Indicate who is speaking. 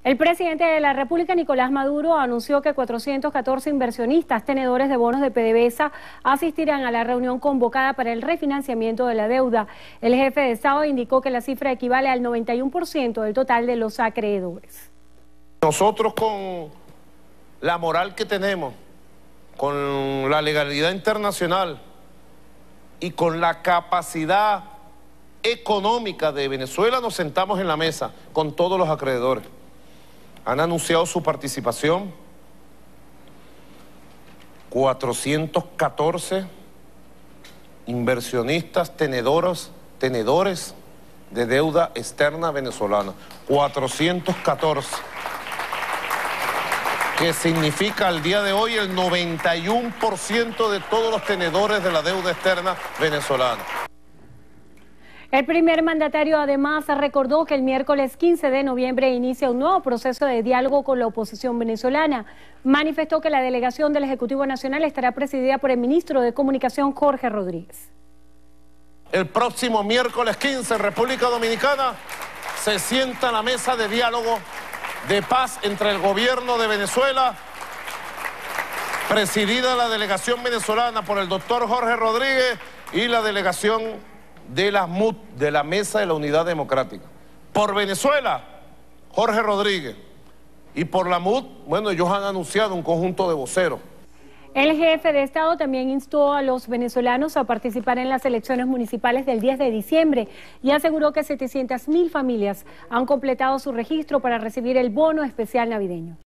Speaker 1: El presidente de la República, Nicolás Maduro, anunció que 414 inversionistas tenedores de bonos de PDVSA asistirán a la reunión convocada para el refinanciamiento de la deuda. El jefe de Estado indicó que la cifra equivale al 91% del total de los acreedores.
Speaker 2: Nosotros, con la moral que tenemos, con la legalidad internacional y con la capacidad económica de Venezuela, nos sentamos en la mesa con todos los acreedores. Han anunciado su participación 414 inversionistas tenedores de deuda externa venezolana. 414. Que significa al día de hoy el 91% de todos los tenedores de la deuda externa venezolana.
Speaker 1: El primer mandatario además recordó que el miércoles 15 de noviembre inicia un nuevo proceso de diálogo con la oposición venezolana. Manifestó que la delegación del Ejecutivo Nacional estará presidida por el ministro de Comunicación, Jorge Rodríguez.
Speaker 2: El próximo miércoles 15 en República Dominicana se sienta a la mesa de diálogo de paz entre el gobierno de Venezuela, presidida la delegación venezolana por el doctor Jorge Rodríguez, y la delegación de la MUD, de la Mesa de la Unidad Democrática. Por Venezuela, Jorge Rodríguez. Y por la MUD, bueno, ellos han anunciado un conjunto de voceros.
Speaker 1: El jefe de Estado también instó a los venezolanos a participar en las elecciones municipales del 10 de diciembre y aseguró que 700.000 familias han completado su registro para recibir el bono especial navideño.